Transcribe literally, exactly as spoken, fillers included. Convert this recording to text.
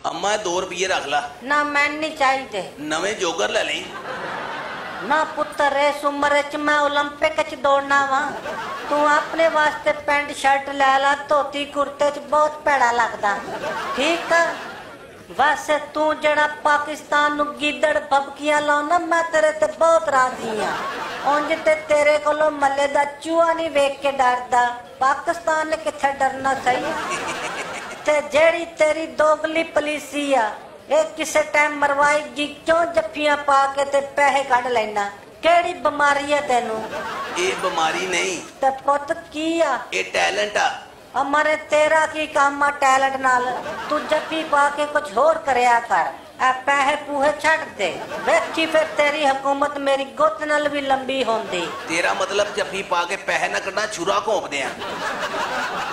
अम्मा दो रुपये रख ला। ना मैं नहीं चाहिए। नवे जोगर ले ली ना पुत्र इस उम्र च मैं ओलंपिक च दौड़ना वा। तू अपने वास्ते पैंट शर्ट ले ला, धोती कुर्ते च बहुत भैड़ा लगदा। ठीक है वैसे तू जड़ा पाकिस्तान नु गिदड़ बबकियां लाउना, मैं तेरे ते बहुत राजी हां। उंज ते तेरे कोलों मल्ले दा चूहा नहीं वेख के डरदा, पाकिस्तान ने किथे डरना सही। ते जेड़ी तेरी दोगली पलीसी आ ये किसे टाइम मरवाएगी, क्यों जफ्फियां पा के ते पैसे कढ़ लेना? केड़ी बीमारी है तेनू? ये बीमारी नहीं ते पुत की आ? ये टैलेंट आ। अमरे तेरा की काम आ टैलेंट नाल? तू जफ्फी पा के कुछ होर करया कर, आ पैसे पूहे छड़ दे, वेखी फिर तेरी हुकूमत मेरी गुत नाल भी लंबी होंदी। तेरा मतलब जफ्फी पा के पैसे ना कढ़ना, छुरा घोंप दियां।